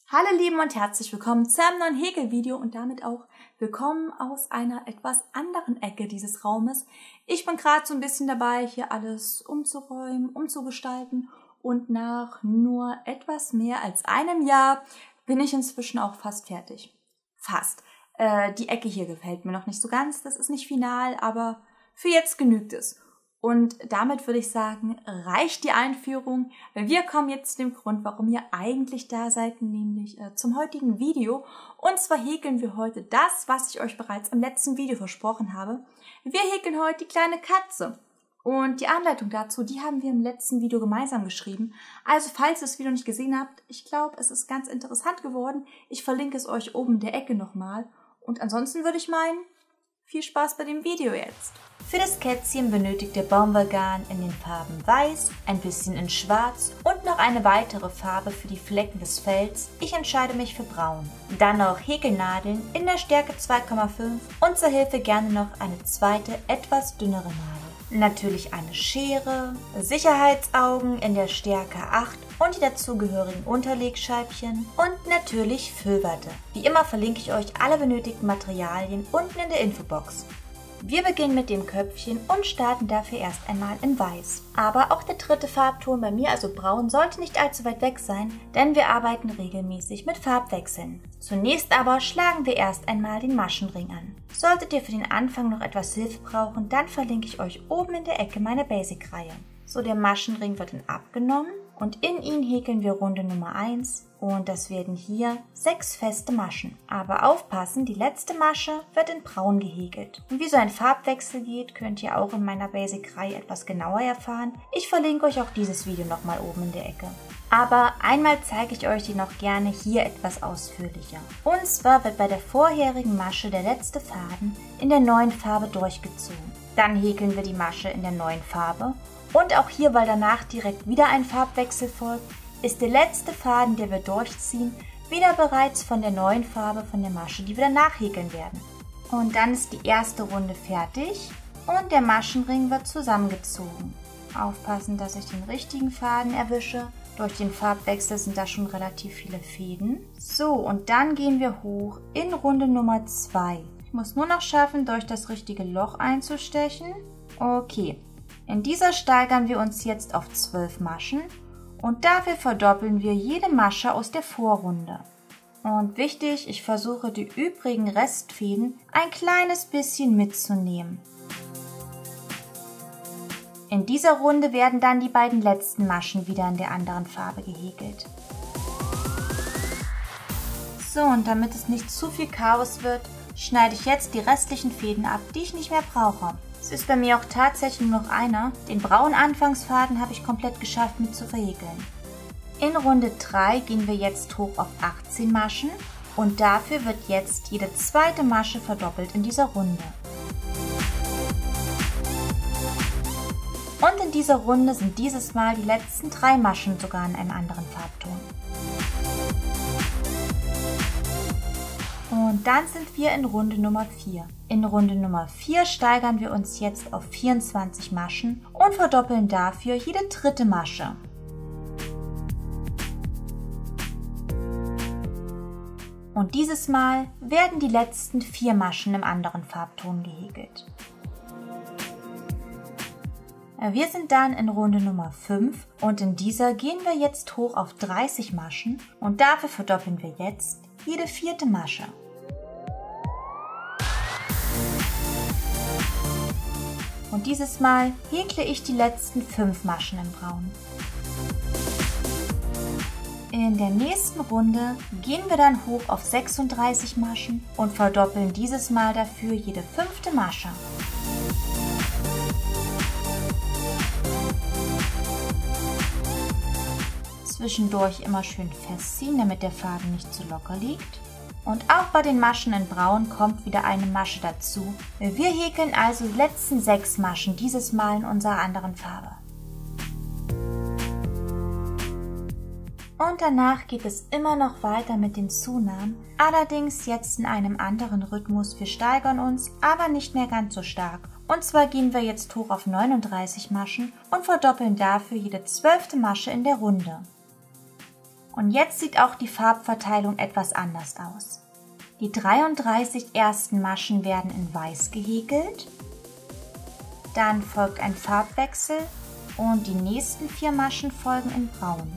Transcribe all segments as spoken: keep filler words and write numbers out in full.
Hallo Lieben und herzlich willkommen zu einem neuen Häkelvideo und damit auch willkommen aus einer etwas anderen Ecke dieses Raumes. Ich bin gerade so ein bisschen dabei, hier alles umzuräumen, umzugestalten und nach nur etwas mehr als einem Jahr bin ich inzwischen auch fast fertig. Fast. Äh, die Ecke hier gefällt mir noch nicht so ganz, das ist nicht final, aber für jetzt genügt es. Und damit würde ich sagen, reicht die Einführung, weil wir kommen jetzt zu dem Grund, warum ihr eigentlich da seid, nämlich äh, zum heutigen Video. Und zwar häkeln wir heute das, was ich euch bereits im letzten Video versprochen habe. Wir häkeln heute die kleine Katze. Und die Anleitung dazu, die haben wir im letzten Video gemeinsam geschrieben. Also falls ihr das Video nicht gesehen habt, ich glaube, es ist ganz interessant geworden. Ich verlinke es euch oben in der Ecke nochmal. Und ansonsten würde ich meinen, viel Spaß bei dem Video jetzt. Für das Kätzchen benötigt ihr Baumwollgarn in den Farben Weiß, ein bisschen in Schwarz und noch eine weitere Farbe für die Flecken des Fells. Ich entscheide mich für Braun. Dann noch Häkelnadeln in der Stärke zwei Komma fünf und zur Hilfe gerne noch eine zweite, etwas dünnere Nadel. Natürlich eine Schere, Sicherheitsaugen in der Stärke acht und die dazugehörigen Unterlegscheibchen und natürlich Füllwatte. Wie immer verlinke ich euch alle benötigten Materialien unten in der Infobox. Wir beginnen mit dem Köpfchen und starten dafür erst einmal in Weiß. Aber auch der dritte Farbton bei mir, also Braun, sollte nicht allzu weit weg sein, denn wir arbeiten regelmäßig mit Farbwechseln. Zunächst aber schlagen wir erst einmal den Maschenring an. Solltet ihr für den Anfang noch etwas Hilfe brauchen, dann verlinke ich euch oben in der Ecke meine Basic-Reihe. So, der Maschenring wird dann abgenommen und in ihn häkeln wir Runde Nummer eins und das werden hier sechs feste Maschen. Aber aufpassen, die letzte Masche wird in Braun gehäkelt. Und wie so ein Farbwechsel geht, könnt ihr auch in meiner Basic-Reihe etwas genauer erfahren. Ich verlinke euch auch dieses Video nochmal oben in der Ecke. Aber einmal zeige ich euch die noch gerne hier etwas ausführlicher. Und zwar wird bei der vorherigen Masche der letzte Faden in der neuen Farbe durchgezogen. Dann häkeln wir die Masche in der neuen Farbe. Und auch hier, weil danach direkt wieder ein Farbwechsel folgt, ist der letzte Faden, den wir durchziehen, wieder bereits von der neuen Farbe von der Masche, die wir danach häkeln werden. Und dann ist die erste Runde fertig und der Maschenring wird zusammengezogen. Aufpassen, dass ich den richtigen Faden erwische. Durch den Farbwechsel sind da schon relativ viele Fäden. So, und dann gehen wir hoch in Runde Nummer zwei. Ich muss nur noch schaffen, durch das richtige Loch einzustechen. Okay. In dieser steigern wir uns jetzt auf zwölf Maschen und dafür verdoppeln wir jede Masche aus der Vorrunde. Und wichtig, ich versuche die übrigen Restfäden ein kleines bisschen mitzunehmen. In dieser Runde werden dann die beiden letzten Maschen wieder in der anderen Farbe gehäkelt. So, und damit es nicht zu viel Chaos wird, schneide ich jetzt die restlichen Fäden ab, die ich nicht mehr brauche. Es ist bei mir auch tatsächlich nur noch einer. Den braunen Anfangsfaden habe ich komplett geschafft mit zu verhäkeln. In Runde drei gehen wir jetzt hoch auf achtzehn Maschen und dafür wird jetzt jede zweite Masche verdoppelt in dieser Runde. Und in dieser Runde sind dieses Mal die letzten drei Maschen sogar in einem anderen Farbton. Und dann sind wir in Runde Nummer vier. In Runde Nummer vier steigern wir uns jetzt auf vierundzwanzig Maschen und verdoppeln dafür jede dritte Masche. Und dieses Mal werden die letzten vier Maschen im anderen Farbton gehäkelt. Wir sind dann in Runde Nummer fünf und in dieser gehen wir jetzt hoch auf dreißig Maschen und dafür verdoppeln wir jetzt jede vierte Masche. Und dieses Mal häkle ich die letzten fünf Maschen in Braun. In der nächsten Runde gehen wir dann hoch auf sechsunddreißig Maschen und verdoppeln dieses Mal dafür jede fünfte Masche. Zwischendurch immer schön festziehen, damit der Faden nicht zu locker liegt. Und auch bei den Maschen in Braun kommt wieder eine Masche dazu. Wir häkeln also die letzten sechs Maschen dieses Mal in unserer anderen Farbe. Und danach geht es immer noch weiter mit den Zunahmen, allerdings jetzt in einem anderen Rhythmus. Wir steigern uns, aber nicht mehr ganz so stark. Und zwar gehen wir jetzt hoch auf neununddreißig Maschen und verdoppeln dafür jede zwölfte Masche in der Runde. Und jetzt sieht auch die Farbverteilung etwas anders aus. Die dreiunddreißig ersten Maschen werden in Weiß gehäkelt. Dann folgt ein Farbwechsel und die nächsten vier Maschen folgen in Braun.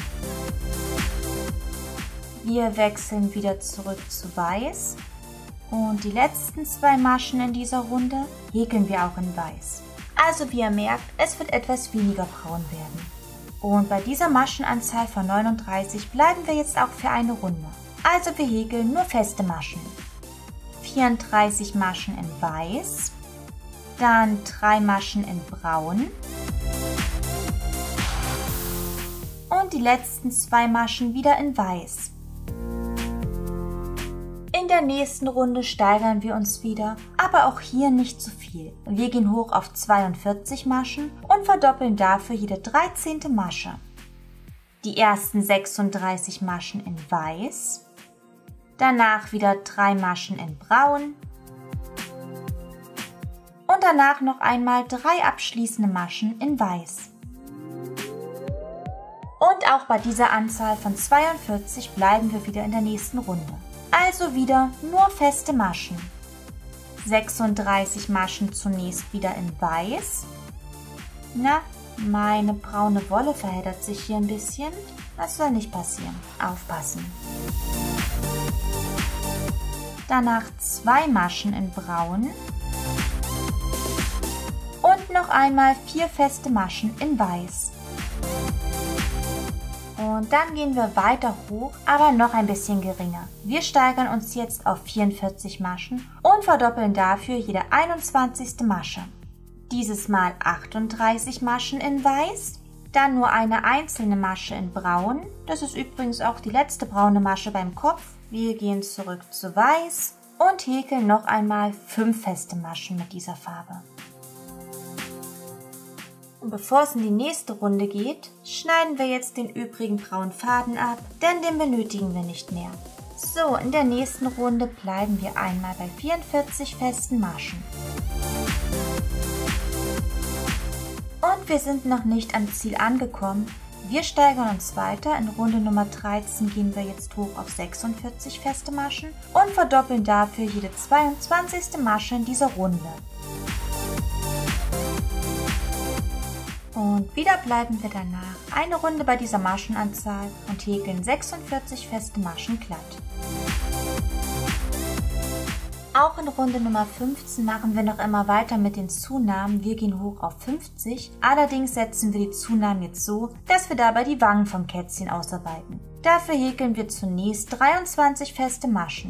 Wir wechseln wieder zurück zu Weiß und die letzten zwei Maschen in dieser Runde häkeln wir auch in Weiß. Also wie ihr merkt, es wird etwas weniger braun werden. Und bei dieser Maschenanzahl von neununddreißig bleiben wir jetzt auch für eine Runde. Also wir häkeln nur feste Maschen. vierunddreißig Maschen in Weiß, dann drei Maschen in Braun und die letzten zwei Maschen wieder in Weiß. In der nächsten Runde steigern wir uns wieder, aber auch hier nicht zu viel. Wir gehen hoch auf zweiundvierzig Maschen und verdoppeln dafür jede dreizehnte Masche. Die ersten sechsunddreißig Maschen in Weiß, danach wieder drei Maschen in Braun und danach noch einmal drei abschließende Maschen in Weiß. Und auch bei dieser Anzahl von zweiundvierzig bleiben wir wieder in der nächsten Runde. Also wieder nur feste Maschen. sechsunddreißig Maschen zunächst wieder in Weiß. Na, meine braune Wolle verheddert sich hier ein bisschen. Das soll nicht passieren. Aufpassen. Danach zwei Maschen in Braun. Und noch einmal vier feste Maschen in Weiß. Und dann gehen wir weiter hoch, aber noch ein bisschen geringer. Wir steigern uns jetzt auf vierundvierzig Maschen und verdoppeln dafür jede einundzwanzigste Masche. Dieses Mal achtunddreißig Maschen in Weiß, dann nur eine einzelne Masche in Braun. Das ist übrigens auch die letzte braune Masche beim Kopf. Wir gehen zurück zu Weiß und häkeln noch einmal fünf feste Maschen mit dieser Farbe. Und bevor es in die nächste Runde geht, schneiden wir jetzt den übrigen braunen Faden ab, denn den benötigen wir nicht mehr. So, in der nächsten Runde bleiben wir einmal bei vierundvierzig festen Maschen. Und wir sind noch nicht am Ziel angekommen. Wir steigern uns weiter. In Runde Nummer dreizehn gehen wir jetzt hoch auf sechsundvierzig feste Maschen und verdoppeln dafür jede zweiundzwanzigste Masche in dieser Runde. Und wieder bleiben wir danach eine Runde bei dieser Maschenanzahl und häkeln sechsundvierzig feste Maschen glatt. Auch in Runde Nummer fünfzehn machen wir noch immer weiter mit den Zunahmen. Wir gehen hoch auf fünfzig. Allerdings setzen wir die Zunahmen jetzt so, dass wir dabei die Wangen vom Kätzchen ausarbeiten. Dafür häkeln wir zunächst dreiundzwanzig feste Maschen.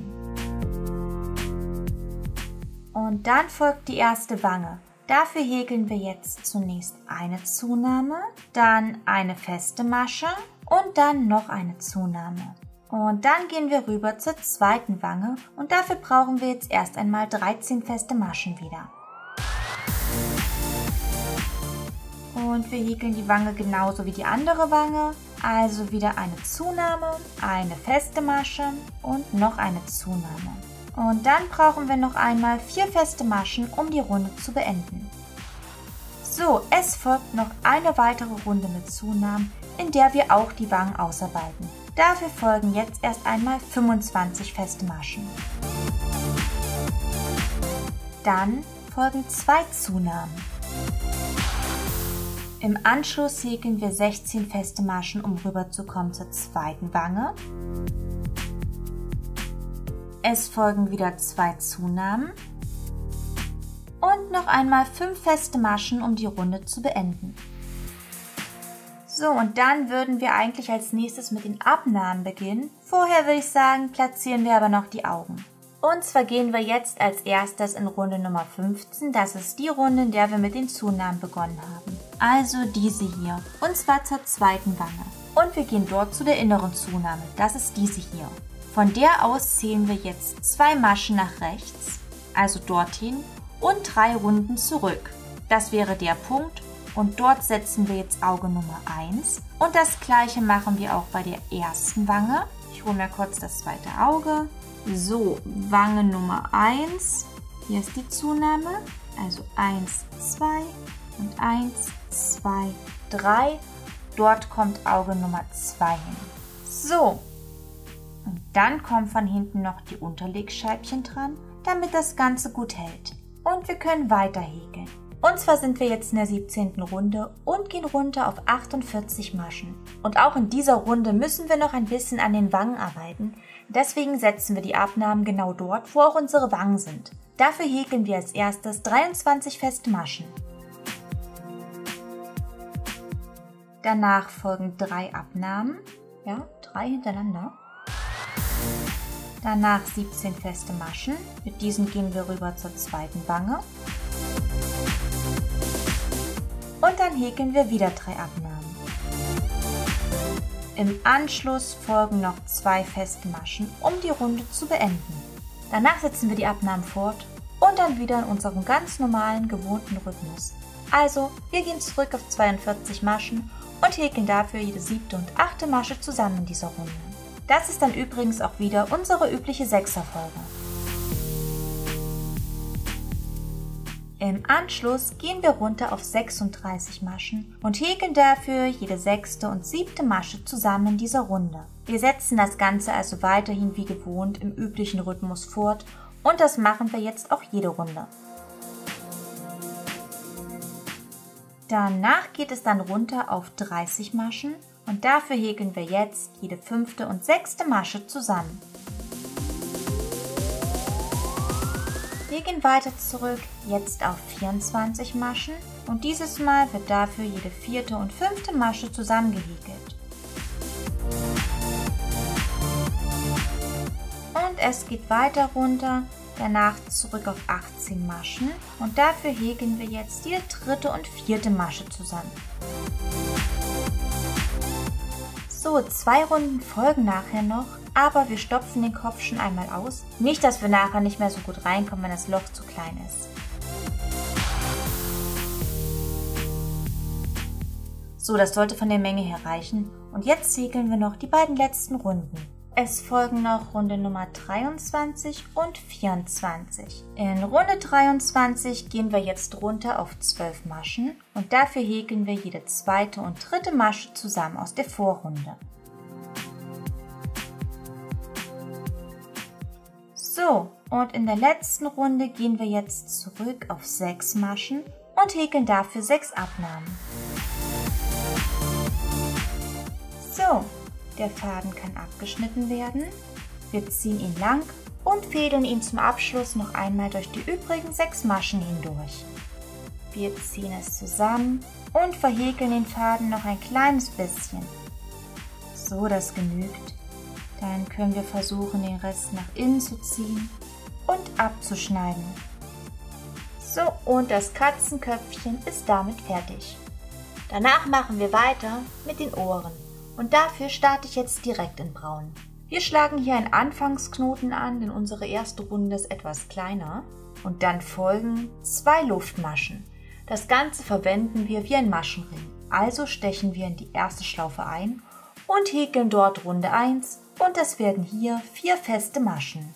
Und dann folgt die erste Wange. Dafür häkeln wir jetzt zunächst eine Zunahme, dann eine feste Masche und dann noch eine Zunahme. Und dann gehen wir rüber zur zweiten Wange und dafür brauchen wir jetzt erst einmal dreizehn feste Maschen wieder. Und wir häkeln die Wange genauso wie die andere Wange, also wieder eine Zunahme, eine feste Masche und noch eine Zunahme. Und dann brauchen wir noch einmal vier feste Maschen, um die Runde zu beenden. So, es folgt noch eine weitere Runde mit Zunahmen, in der wir auch die Wangen ausarbeiten. Dafür folgen jetzt erst einmal fünfundzwanzig feste Maschen. Dann folgen zwei Zunahmen. Im Anschluss häkeln wir sechzehn feste Maschen, um rüberzukommen zur zweiten Wange. Es folgen wieder zwei Zunahmen und noch einmal fünf feste Maschen, um die Runde zu beenden. So, und dann würden wir eigentlich als nächstes mit den Abnahmen beginnen. Vorher würde ich sagen, platzieren wir aber noch die Augen. Und zwar gehen wir jetzt als erstes in Runde Nummer fünfzehn. Das ist die Runde, in der wir mit den Zunahmen begonnen haben. Also diese hier, und zwar zur zweiten Wange. Und wir gehen dort zu der inneren Zunahme. Das ist diese hier. Von der aus zählen wir jetzt zwei Maschen nach rechts, also dorthin, und drei Runden zurück. Das wäre der Punkt und dort setzen wir jetzt Auge Nummer eins. Und das gleiche machen wir auch bei der ersten Wange. Ich hole mir kurz das zweite Auge. So, Wange Nummer eins. Hier ist die Zunahme, also eins, zwei und eins, zwei, drei. Dort kommt Auge Nummer zwei hin. So, und dann kommen von hinten noch die Unterlegscheibchen dran, damit das Ganze gut hält. Und wir können weiter häkeln. Und zwar sind wir jetzt in der siebzehnten Runde und gehen runter auf achtundvierzig Maschen. Und auch in dieser Runde müssen wir noch ein bisschen an den Wangen arbeiten. Deswegen setzen wir die Abnahmen genau dort, wo auch unsere Wangen sind. Dafür häkeln wir als erstes dreiundzwanzig feste Maschen. Danach folgen drei Abnahmen, ja, drei hintereinander. Danach siebzehn feste Maschen. Mit diesen gehen wir rüber zur zweiten Wange. Und dann häkeln wir wieder drei Abnahmen. Im Anschluss folgen noch zwei feste Maschen, um die Runde zu beenden. Danach setzen wir die Abnahmen fort und dann wieder in unserem ganz normalen, gewohnten Rhythmus. Also, wir gehen zurück auf zweiundvierzig Maschen und häkeln dafür jede siebte und achte Masche zusammen in dieser Runde. Das ist dann übrigens auch wieder unsere übliche Sechserfolge. Im Anschluss gehen wir runter auf sechsunddreißig Maschen und häkeln dafür jede sechste und siebte Masche zusammen in dieser Runde. Wir setzen das Ganze also weiterhin wie gewohnt im üblichen Rhythmus fort und das machen wir jetzt auch jede Runde. Danach geht es dann runter auf dreißig Maschen und dafür häkeln wir jetzt jede fünfte und sechste Masche zusammen. Wir gehen weiter zurück, jetzt auf vierundzwanzig Maschen und dieses Mal wird dafür jede vierte und fünfte Masche zusammengehäkelt. Und es geht weiter runter, danach zurück auf achtzehn Maschen und dafür häkeln wir jetzt jede dritte und vierte Masche zusammen. So, zwei Runden folgen nachher noch, aber wir stopfen den Kopf schon einmal aus. Nicht, dass wir nachher nicht mehr so gut reinkommen, wenn das Loch zu klein ist. So, das sollte von der Menge her reichen. Und jetzt häkeln wir noch die beiden letzten Runden. Es folgen noch Runde Nummer dreiundzwanzig und vierundzwanzig. In Runde dreiundzwanzig gehen wir jetzt runter auf zwölf Maschen und dafür häkeln wir jede zweite und dritte Masche zusammen aus der Vorrunde. So, und in der letzten Runde gehen wir jetzt zurück auf sechs Maschen und häkeln dafür sechs Abnahmen. So. Der Faden kann abgeschnitten werden. Wir ziehen ihn lang und fädeln ihn zum Abschluss noch einmal durch die übrigen sechs Maschen hindurch. Wir ziehen es zusammen und verhäkeln den Faden noch ein kleines bisschen. So, das genügt. Dann können wir versuchen, den Rest nach innen zu ziehen und abzuschneiden. So, und das Katzenköpfchen ist damit fertig. Danach machen wir weiter mit den Ohren. Und dafür starte ich jetzt direkt in Braun. Wir schlagen hier einen Anfangsknoten an, denn unsere erste Runde ist etwas kleiner. Und dann folgen zwei Luftmaschen. Das Ganze verwenden wir wie ein Maschenring. Also stechen wir in die erste Schlaufe ein und häkeln dort Runde eins und das werden hier vier feste Maschen.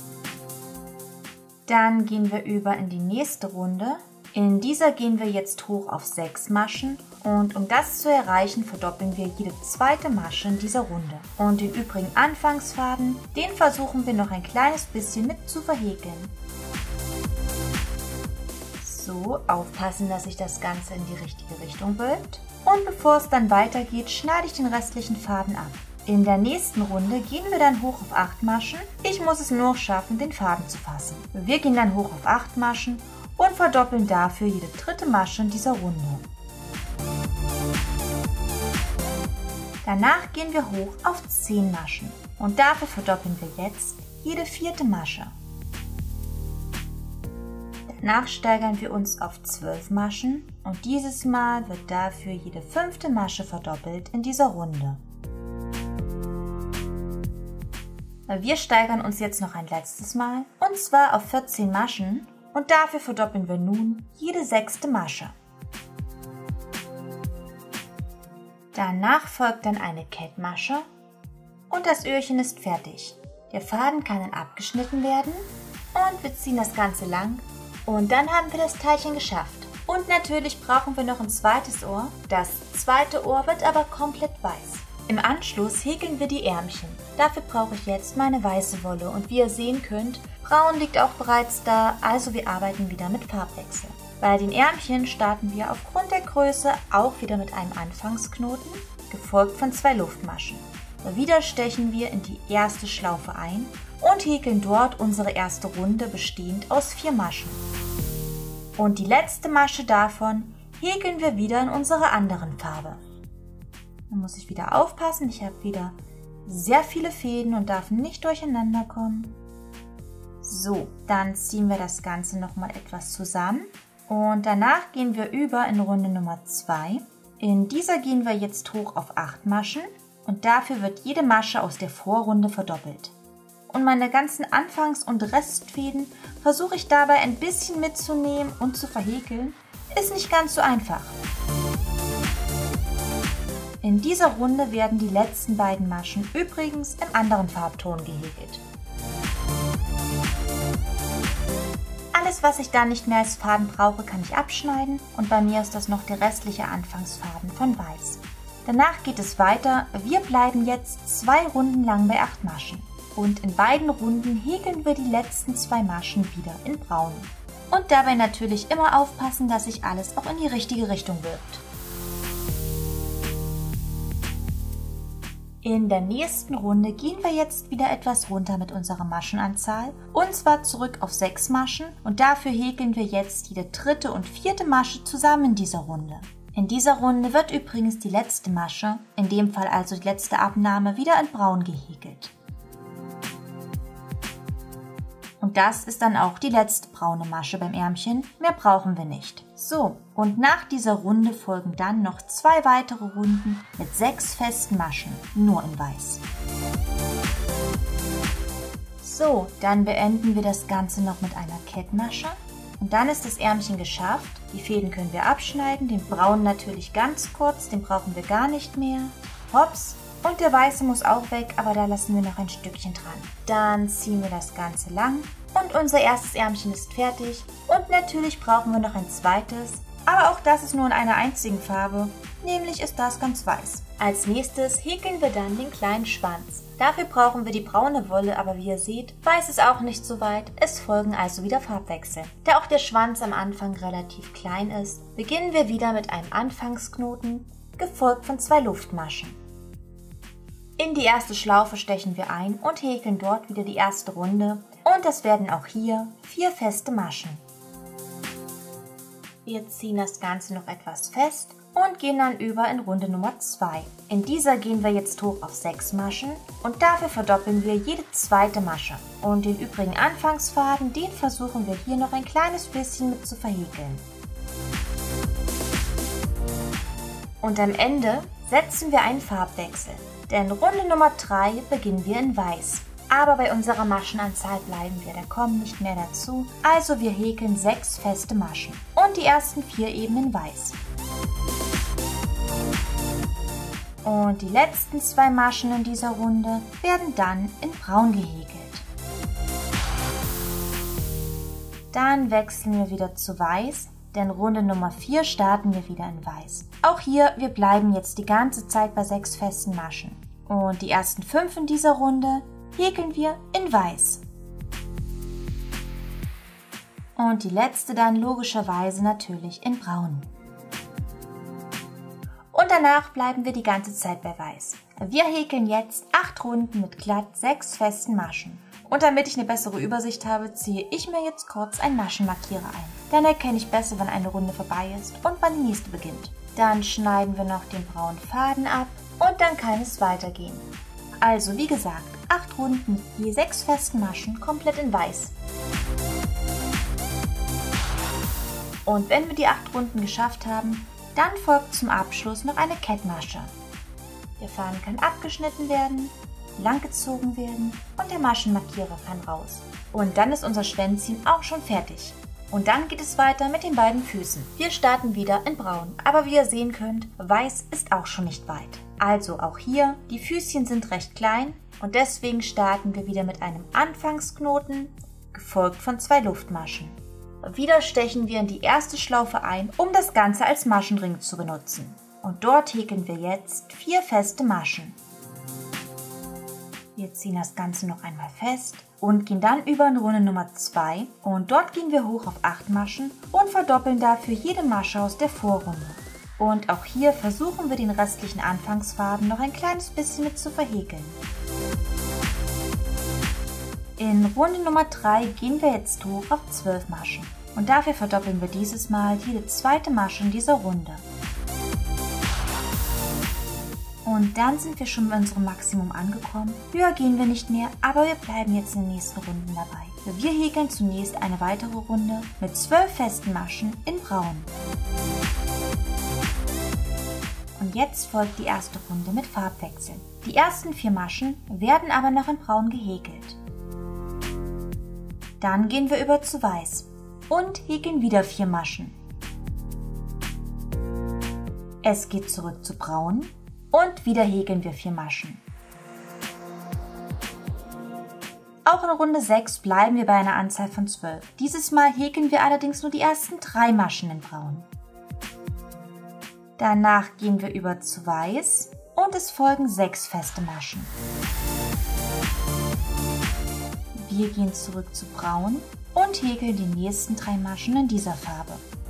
Dann gehen wir über in die nächste Runde. In dieser gehen wir jetzt hoch auf sechs Maschen und um das zu erreichen, verdoppeln wir jede zweite Masche in dieser Runde. Und den übrigen Anfangsfaden, den versuchen wir noch ein kleines bisschen mit zu verhäkeln. So, aufpassen, dass sich das Ganze in die richtige Richtung wölbt. Und bevor es dann weitergeht, schneide ich den restlichen Faden ab. In der nächsten Runde gehen wir dann hoch auf acht Maschen. Ich muss es nur schaffen, den Faden zu fassen. Wir gehen dann hoch auf acht Maschen und verdoppeln dafür jede dritte Masche in dieser Runde. Danach gehen wir hoch auf zehn Maschen und dafür verdoppeln wir jetzt jede vierte Masche. Danach steigern wir uns auf zwölf Maschen und dieses Mal wird dafür jede fünfte Masche verdoppelt in dieser Runde. Wir steigern uns jetzt noch ein letztes Mal und zwar auf vierzehn Maschen. Und dafür verdoppeln wir nun jede sechste Masche. Danach folgt dann eine Kettmasche und das Öhrchen ist fertig. Der Faden kann dann abgeschnitten werden und wir ziehen das Ganze lang und dann haben wir das Teilchen geschafft. Und natürlich brauchen wir noch ein zweites Ohr. Das zweite Ohr wird aber komplett weiß. Im Anschluss häkeln wir die Ärmchen. Dafür brauche ich jetzt meine weiße Wolle und wie ihr sehen könnt, braun liegt auch bereits da, also wir arbeiten wieder mit Farbwechsel. Bei den Ärmchen starten wir aufgrund der Größe auch wieder mit einem Anfangsknoten, gefolgt von zwei Luftmaschen. Wieder stechen wir in die erste Schlaufe ein und häkeln dort unsere erste Runde bestehend aus vier Maschen. Und die letzte Masche davon häkeln wir wieder in unsere anderen Farbe. Da muss ich wieder aufpassen, ich habe wieder sehr viele Fäden und darf nicht durcheinander kommen. So, dann ziehen wir das Ganze nochmal etwas zusammen und danach gehen wir über in Runde Nummer zwei. In dieser gehen wir jetzt hoch auf acht Maschen und dafür wird jede Masche aus der Vorrunde verdoppelt. Und meine ganzen Anfangs- und Restfäden versuche ich dabei ein bisschen mitzunehmen und zu verhäkeln. Ist nicht ganz so einfach. In dieser Runde werden die letzten beiden Maschen übrigens im anderen Farbton gehäkelt. Alles, was ich dann nicht mehr als Faden brauche, kann ich abschneiden und bei mir ist das noch der restliche Anfangsfaden von Weiß. Danach geht es weiter. Wir bleiben jetzt zwei Runden lang bei acht Maschen. Und in beiden Runden häkeln wir die letzten zwei Maschen wieder in Braun. Und dabei natürlich immer aufpassen, dass sich alles auch in die richtige Richtung wirkt. In der nächsten Runde gehen wir jetzt wieder etwas runter mit unserer Maschenanzahl und zwar zurück auf sechs Maschen und dafür häkeln wir jetzt jede dritte und vierte Masche zusammen in dieser Runde. In dieser Runde wird übrigens die letzte Masche, in dem Fall also die letzte Abnahme, wieder in Braun gehäkelt. Und das ist dann auch die letzte braune Masche beim Ärmchen, mehr brauchen wir nicht. So, und nach dieser Runde folgen dann noch zwei weitere Runden mit sechs festen Maschen, nur in Weiß. So, dann beenden wir das Ganze noch mit einer Kettmasche. Und dann ist das Ärmchen geschafft. Die Fäden können wir abschneiden, den braunen natürlich ganz kurz, den brauchen wir gar nicht mehr. Hops! Und der weiße muss auch weg, aber da lassen wir noch ein Stückchen dran. Dann ziehen wir das Ganze lang und unser erstes Ärmchen ist fertig. Und natürlich brauchen wir noch ein zweites, aber auch das ist nur in einer einzigen Farbe, nämlich ist das ganz weiß. Als nächstes häkeln wir dann den kleinen Schwanz. Dafür brauchen wir die braune Wolle, aber wie ihr seht, weiß ist auch nicht so weit. Es folgen also wieder Farbwechsel. Da auch der Schwanz am Anfang relativ klein ist, beginnen wir wieder mit einem Anfangsknoten, gefolgt von zwei Luftmaschen. In die erste Schlaufe stechen wir ein und häkeln dort wieder die erste Runde und das werden auch hier vier feste Maschen. Wir ziehen das Ganze noch etwas fest und gehen dann über in Runde Nummer zwei. In dieser gehen wir jetzt hoch auf sechs Maschen und dafür verdoppeln wir jede zweite Masche. Und den übrigen Anfangsfaden, den versuchen wir hier noch ein kleines bisschen mit zu verhäkeln. Und am Ende setzen wir einen Farbwechsel. Denn Runde Nummer drei beginnen wir in Weiß. Aber bei unserer Maschenanzahl bleiben wir, da kommen nicht mehr dazu. Also wir häkeln sechs feste Maschen und die ersten vier eben in Weiß. Und die letzten zwei Maschen in dieser Runde werden dann in Braun gehäkelt. Dann wechseln wir wieder zu Weiß. Denn Runde Nummer vier starten wir wieder in Weiß. Auch hier, wir bleiben jetzt die ganze Zeit bei sechs festen Maschen. Und die ersten fünf in dieser Runde häkeln wir in Weiß. Und die letzte dann logischerweise natürlich in Braun. Und danach bleiben wir die ganze Zeit bei Weiß. Wir häkeln jetzt acht Runden mit glatt sechs festen Maschen. Und damit ich eine bessere Übersicht habe, ziehe ich mir jetzt kurz einen Maschenmarkierer ein. Dann erkenne ich besser, wann eine Runde vorbei ist und wann die nächste beginnt. Dann schneiden wir noch den braunen Faden ab und dann kann es weitergehen. Also wie gesagt, acht Runden mit je sechs festen Maschen komplett in Weiß. Und wenn wir die acht Runden geschafft haben, dann folgt zum Abschluss noch eine Kettmasche. Der Faden kann abgeschnitten werden, langgezogen werden und der Maschenmarkierer kann raus. Und dann ist unser Schwänzchen auch schon fertig. Und dann geht es weiter mit den beiden Füßen. Wir starten wieder in Braun, aber wie ihr sehen könnt, Weiß ist auch schon nicht weit. Also auch hier, die Füßchen sind recht klein und deswegen starten wir wieder mit einem Anfangsknoten, gefolgt von zwei Luftmaschen. Wieder stechen wir in die erste Schlaufe ein, um das Ganze als Maschenring zu benutzen. Und dort häkeln wir jetzt vier feste Maschen. Wir ziehen das Ganze noch einmal fest und gehen dann über in Runde Nummer zwei und dort gehen wir hoch auf acht Maschen und verdoppeln dafür jede Masche aus der Vorrunde. Und auch hier versuchen wir den restlichen Anfangsfarben noch ein kleines bisschen mit zu verhäkeln. In Runde Nummer drei gehen wir jetzt hoch auf zwölf Maschen und dafür verdoppeln wir dieses Mal jede zweite Masche in dieser Runde. Und dann sind wir schon bei unserem Maximum angekommen. Höher gehen wir nicht mehr, aber wir bleiben jetzt in den nächsten Runden dabei. Wir häkeln zunächst eine weitere Runde mit zwölf festen Maschen in Braun. Und jetzt folgt die erste Runde mit Farbwechseln. Die ersten vier Maschen werden aber noch in Braun gehäkelt. Dann gehen wir über zu Weiß und häkeln wieder vier Maschen. Es geht zurück zu Braun. Und wieder häkeln wir vier Maschen. Auch in Runde sechs bleiben wir bei einer Anzahl von zwölf. Dieses Mal häkeln wir allerdings nur die ersten drei Maschen in Braun. Danach gehen wir über zu Weiß und es folgen sechs feste Maschen. Wir gehen zurück zu Braun und häkeln die nächsten drei Maschen in dieser Farbe.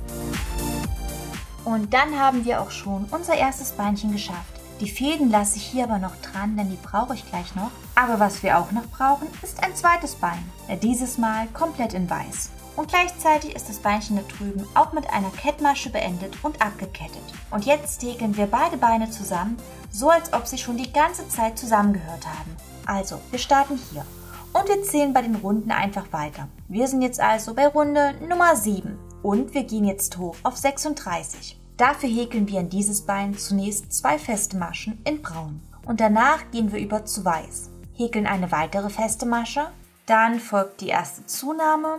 Und dann haben wir auch schon unser erstes Beinchen geschafft. Die Fäden lasse ich hier aber noch dran, denn die brauche ich gleich noch. Aber was wir auch noch brauchen, ist ein zweites Bein. Dieses Mal komplett in Weiß. Und gleichzeitig ist das Beinchen da drüben auch mit einer Kettmasche beendet und abgekettet. Und jetzt häkeln wir beide Beine zusammen, so als ob sie schon die ganze Zeit zusammengehört haben. Also, wir starten hier. Und wir zählen bei den Runden einfach weiter. Wir sind jetzt also bei Runde Nummer sieben. Und wir gehen jetzt hoch auf sechsunddreißig. Dafür häkeln wir in dieses Bein zunächst zwei feste Maschen in Braun und danach gehen wir über zu Weiß, häkeln eine weitere feste Masche, dann folgt die erste Zunahme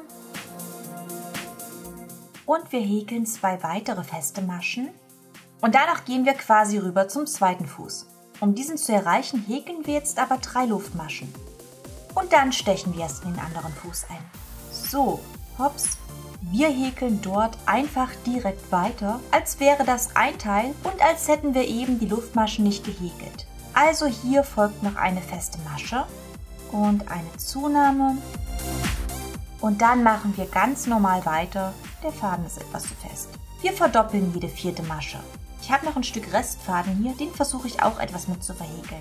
und wir häkeln zwei weitere feste Maschen und danach gehen wir quasi rüber zum zweiten Fuß. Um diesen zu erreichen, häkeln wir jetzt aber drei Luftmaschen und dann stechen wir erst in den anderen Fuß ein. So, hops. Wir häkeln dort einfach direkt weiter, als wäre das ein Teil und als hätten wir eben die Luftmaschen nicht gehäkelt. Also hier folgt noch eine feste Masche und eine Zunahme und dann machen wir ganz normal weiter. Der Faden ist etwas zu fest. Wir verdoppeln jede vierte Masche. Ich habe noch ein Stück Restfaden hier, den versuche ich auch etwas mit zu verhäkeln.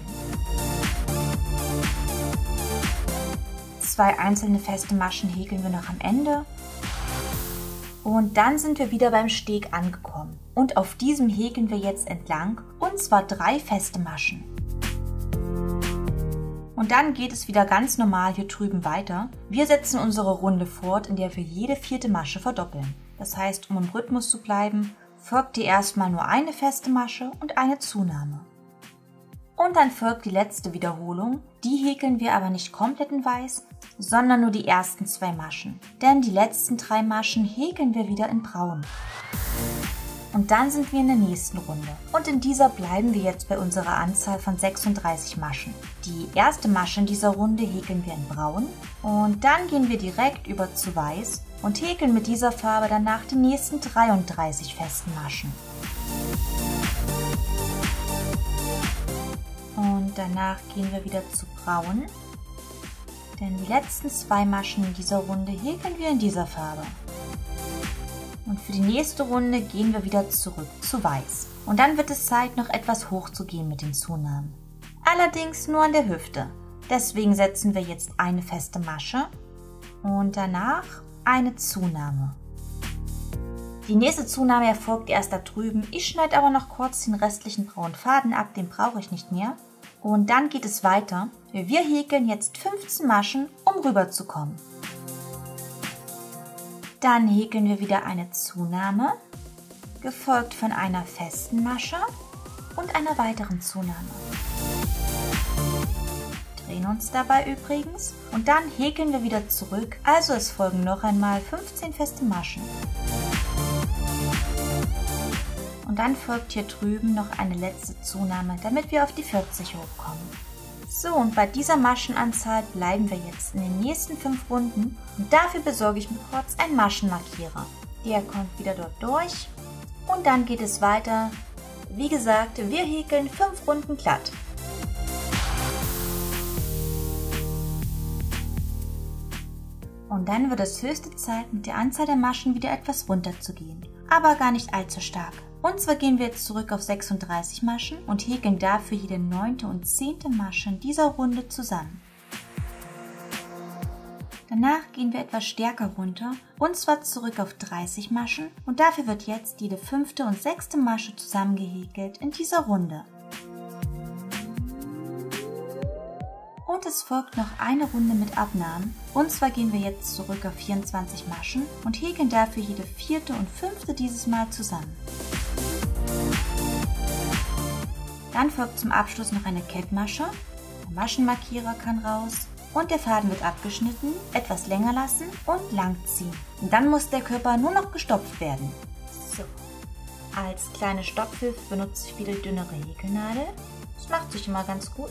Zwei einzelne feste Maschen häkeln wir noch am Ende. Und dann sind wir wieder beim Steg angekommen. Und auf diesem häkeln wir jetzt entlang, und zwar drei feste Maschen. Und dann geht es wieder ganz normal hier drüben weiter. Wir setzen unsere Runde fort, in der wir jede vierte Masche verdoppeln. Das heißt, um im Rhythmus zu bleiben, folgt hier erstmal nur eine feste Masche und eine Zunahme. Und dann folgt die letzte Wiederholung. Die häkeln wir aber nicht komplett in Weiß, sondern nur die ersten zwei Maschen. Denn die letzten drei Maschen häkeln wir wieder in Braun. Und dann sind wir in der nächsten Runde. Und in dieser bleiben wir jetzt bei unserer Anzahl von sechsunddreißig Maschen. Die erste Masche in dieser Runde häkeln wir in Braun. Und dann gehen wir direkt über zu Weiß und häkeln mit dieser Farbe danach die nächsten dreiunddreißig festen Maschen. Und danach gehen wir wieder zu Braun, denn die letzten zwei Maschen in dieser Runde häkeln wir in dieser Farbe. Und für die nächste Runde gehen wir wieder zurück zu Weiß. Und dann wird es Zeit, noch etwas hoch zu gehen mit den Zunahmen. Allerdings nur an der Hüfte. Deswegen setzen wir jetzt eine feste Masche und danach eine Zunahme. Die nächste Zunahme erfolgt erst da drüben. Ich schneide aber noch kurz den restlichen braunen Faden ab, den brauche ich nicht mehr. Und dann geht es weiter. Wir häkeln jetzt fünfzehn Maschen, um rüber zu kommen. Dann häkeln wir wieder eine Zunahme, gefolgt von einer festen Masche und einer weiteren Zunahme. Drehen uns dabei übrigens und dann häkeln wir wieder zurück. Also es folgen noch einmal fünfzehn feste Maschen. Und dann folgt hier drüben noch eine letzte Zunahme, damit wir auf die vierzig hochkommen. So, und bei dieser Maschenanzahl bleiben wir jetzt in den nächsten fünf Runden und dafür besorge ich mir kurz einen Maschenmarkierer. Der kommt wieder dort durch und dann geht es weiter Wie gesagt, wir häkeln fünf Runden glatt. Und dann wird es höchste Zeit, mit der Anzahl der Maschen wieder etwas runterzugehen. Aber gar nicht allzu stark. Und zwar gehen wir jetzt zurück auf sechsunddreißig Maschen und häkeln dafür jede neunte und zehnte Masche in dieser Runde zusammen. Danach gehen wir etwas stärker runter und zwar zurück auf dreißig Maschen und dafür wird jetzt jede fünfte und sechste Masche zusammengehäkelt in dieser Runde. Und es folgt noch eine Runde mit Abnahmen und zwar gehen wir jetzt zurück auf vierundzwanzig Maschen und häkeln dafür jede vierte und fünfte dieses Mal zusammen. Dann folgt zum Abschluss noch eine Kettmasche, der Maschenmarkierer kann raus und der Faden wird abgeschnitten, etwas länger lassen und lang ziehen. Und dann muss der Körper nur noch gestopft werden. So. Als kleine Stopfhilfe benutze ich wieder dünnere Häkelnadel. Das macht sich immer ganz gut.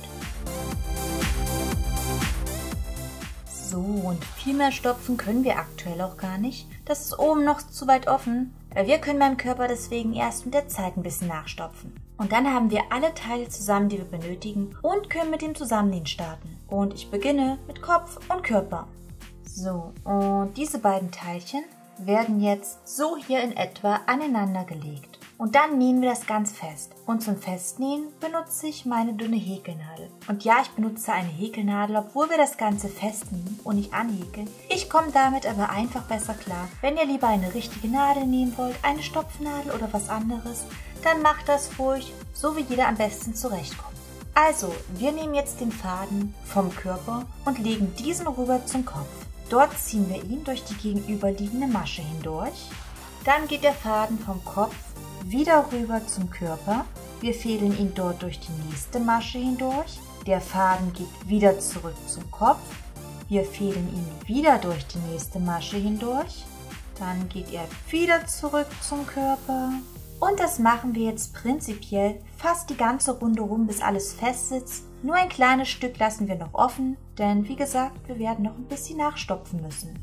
So, und viel mehr stopfen können wir aktuell auch gar nicht. Das ist oben noch zu weit offen. Wir können beim Körper deswegen erst mit der Zeit ein bisschen nachstopfen. Und dann haben wir alle Teile zusammen, die wir benötigen und können mit dem Zusammennähen starten. Und ich beginne mit Kopf und Körper. So, und diese beiden Teilchen werden jetzt so hier in etwa aneinander gelegt. Und dann nähen wir das ganz fest. Und zum Festnähen benutze ich meine dünne Häkelnadel. Und ja, ich benutze eine Häkelnadel, obwohl wir das Ganze festnähen und nicht anhäkeln. Ich komme damit aber einfach besser klar. Wenn ihr lieber eine richtige Nadel nehmen wollt, eine Stopfnadel oder was anderes, dann macht das ruhig, so wie jeder am besten zurechtkommt. Also, wir nehmen jetzt den Faden vom Körper und legen diesen rüber zum Kopf. Dort ziehen wir ihn durch die gegenüberliegende Masche hindurch. Dann geht der Faden vom Kopf wieder rüber zum Körper. Wir fädeln ihn dort durch die nächste Masche hindurch. Der Faden geht wieder zurück zum Kopf. Wir fädeln ihn wieder durch die nächste Masche hindurch. Dann geht er wieder zurück zum Körper. Und das machen wir jetzt prinzipiell fast die ganze Runde rum, bis alles fest sitzt. Nur ein kleines Stück lassen wir noch offen, denn wie gesagt, wir werden noch ein bisschen nachstopfen müssen.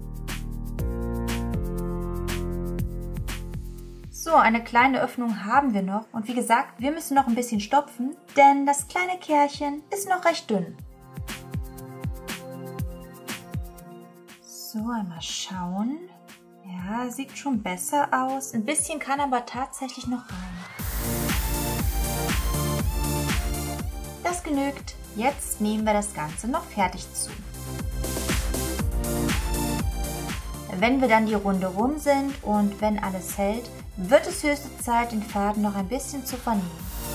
So, eine kleine Öffnung haben wir noch und wie gesagt, wir müssen noch ein bisschen stopfen, denn das kleine Kerlchen ist noch recht dünn. So, einmal schauen. Ja, sieht schon besser aus. Ein bisschen kann aber tatsächlich noch rein. Das genügt. Jetzt nehmen wir das Ganze noch fertig zu. Wenn wir dann die Runde rum sind und wenn alles hält, wird es höchste Zeit, den Faden noch ein bisschen zu vernähen.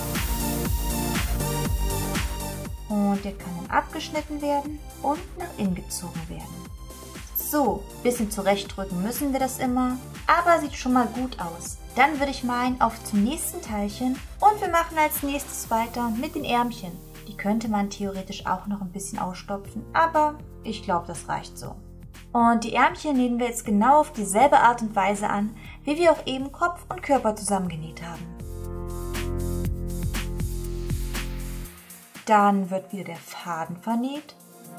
Und der kann dann abgeschnitten werden und nach innen gezogen werden. So, ein bisschen zurechtdrücken müssen wir das immer, aber sieht schon mal gut aus. Dann würde ich meinen, auf zum nächsten Teilchen und wir machen als nächstes weiter mit den Ärmchen. Die könnte man theoretisch auch noch ein bisschen ausstopfen, aber ich glaube, das reicht so. Und die Ärmchen nähen wir jetzt genau auf dieselbe Art und Weise an, wie wir auch eben Kopf und Körper zusammengenäht haben. Dann wird wieder der Faden vernäht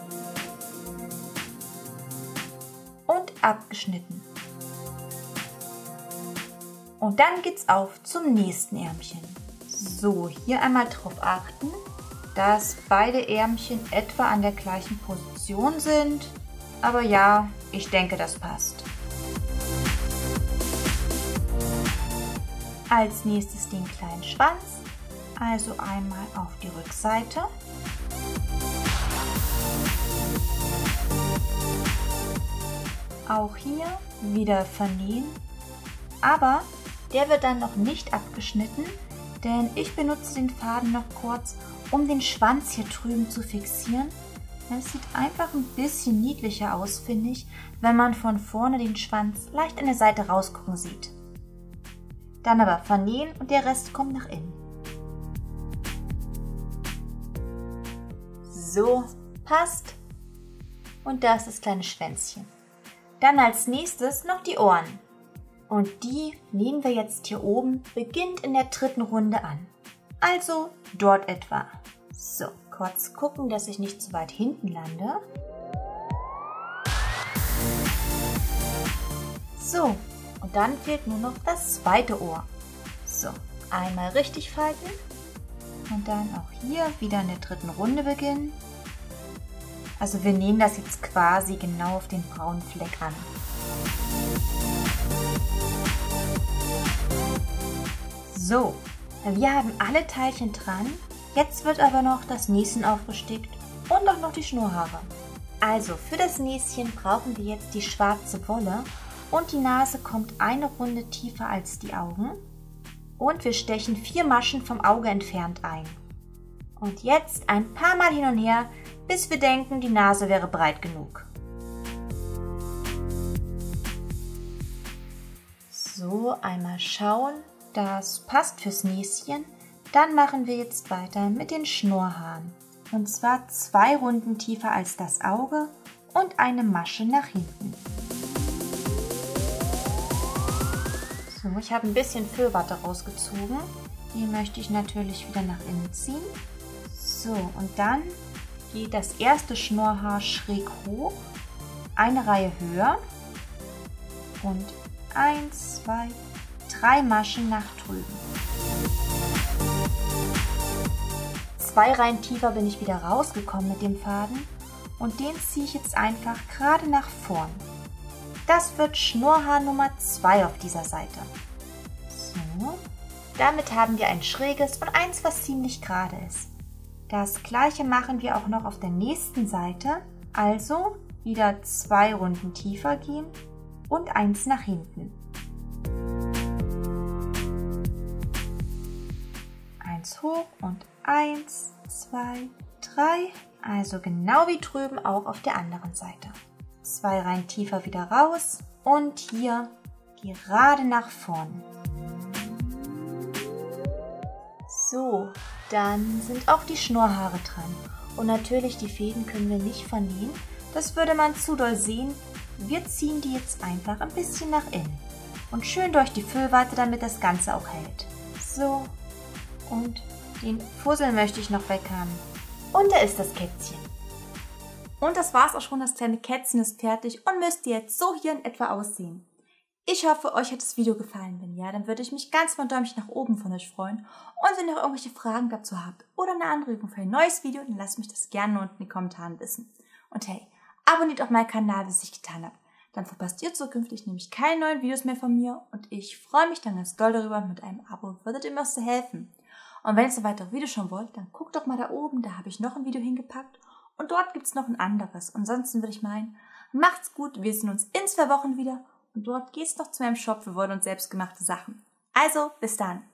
und abgeschnitten. Und dann geht's auf zum nächsten Ärmchen. So, hier einmal drauf achten, dass beide Ärmchen etwa an der gleichen Position sind. Aber ja, ich denke, das passt. Als nächstes den kleinen Schwanz, also einmal auf die Rückseite. Auch hier wieder vernähen, aber der wird dann noch nicht abgeschnitten, denn ich benutze den Faden noch kurz, um den Schwanz hier drüben zu fixieren. Es sieht einfach ein bisschen niedlicher aus, finde ich, wenn man von vorne den Schwanz leicht an der Seite rausgucken sieht. Dann aber vernähen und der Rest kommt nach innen. So, passt. Und da ist das kleine Schwänzchen. Dann als nächstes noch die Ohren. Und die nähen wir jetzt hier oben, beginnt in der dritten Runde an. Also dort etwa. So, kurz gucken, dass ich nicht zu weit hinten lande. So, und dann fehlt nur noch das zweite Ohr. So, einmal richtig falten und dann auch hier wieder in der dritten Runde beginnen. Also wir nehmen das jetzt quasi genau auf den braunen Fleck an. So, wir haben alle Teilchen dran. Jetzt wird aber noch das Näschen aufgestickt und auch noch die Schnurrhaare. Also für das Näschen brauchen wir jetzt die schwarze Wolle und die Nase kommt eine Runde tiefer als die Augen. Und wir stechen vier Maschen vom Auge entfernt ein. Und jetzt ein paar Mal hin und her, bis wir denken, die Nase wäre breit genug. So, einmal schauen, das passt fürs Näschen. Dann machen wir jetzt weiter mit den Schnurrhaaren. Und zwar zwei Runden tiefer als das Auge und eine Masche nach hinten. So, ich habe ein bisschen Füllwatte rausgezogen. Die möchte ich natürlich wieder nach innen ziehen. So, und dann geht das erste Schnurrhaar schräg hoch, eine Reihe höher und eins, zwei, drei Maschen nach drüben. Zwei Reihen tiefer bin ich wieder rausgekommen mit dem Faden und den ziehe ich jetzt einfach gerade nach vorn. Das wird Schnurrhaar Nummer zwei auf dieser Seite. So, damit haben wir ein schräges und eins, was ziemlich gerade ist. Das gleiche machen wir auch noch auf der nächsten Seite, also wieder zwei Runden tiefer gehen und eins nach hinten. Eins hoch und eins, zwei, drei, also genau wie drüben auch auf der anderen Seite. Zwei Reihen tiefer wieder raus und hier gerade nach vorn. So, dann sind auch die Schnurrhaare dran. Und natürlich, die Fäden können wir nicht vernähen. Das würde man zu doll sehen. Wir ziehen die jetzt einfach ein bisschen nach innen. Und schön durch die Füllwatte, damit das Ganze auch hält. So, und den Fussel möchte ich noch weg haben. Und da ist das Kätzchen. Und das war's auch schon, das kleine Kätzchen ist fertig und müsste jetzt so hier in etwa aussehen. Ich hoffe, euch hat das Video gefallen. Wenn ja, dann würde ich mich ganz von Däumchen nach oben von euch freuen. Und wenn ihr noch irgendwelche Fragen dazu habt oder eine Anregung für ein neues Video, dann lasst mich das gerne unten in den Kommentaren wissen. Und hey, abonniert auch meinen Kanal, wenn es nicht getan habt. Dann verpasst ihr zukünftig nämlich keine neuen Videos mehr von mir. Und ich freue mich dann ganz doll darüber. Mit einem Abo würdet ihr mir so helfen. Und wenn ihr so weitere Videos schauen wollt, dann guckt doch mal da oben. Da habe ich noch ein Video hingepackt. Und dort gibt es noch ein anderes. Und ansonsten würde ich meinen, macht's gut. Wir sehen uns in zwei Wochen wieder. Und dort geht's noch zu meinem Shop für Wolle und selbstgemachte Sachen. Also, bis dann.